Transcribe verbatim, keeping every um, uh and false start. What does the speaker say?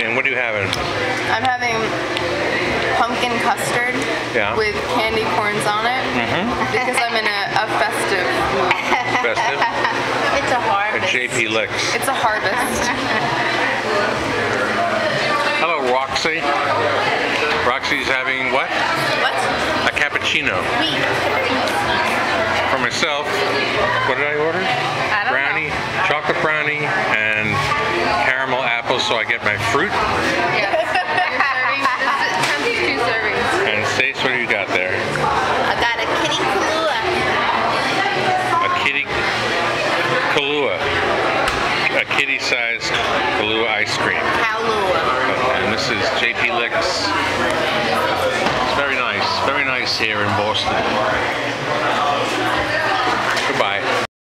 and what are you having? I'm having pumpkin custard Yeah. with candy corns on it Mm-hmm. because I'm in a, a festive mood. Festive? It's a A harvest. J P Licks. It's a harvest. Hello, Roxy. Roxy's having what? What? A cappuccino. Oui. For myself, what did I order? I don't Brownie, chocolate brownie, and caramel apple, so I get my fruit. Yes. You're serving. This is- comes in two servings. And Stace, what do you got there? I got a kitty Kahlua. A kitty Kahlua. A kitty-sized Kahlua ice cream. Kahlua. And this is J P Licks. It's very nice. Very nice here in Boston.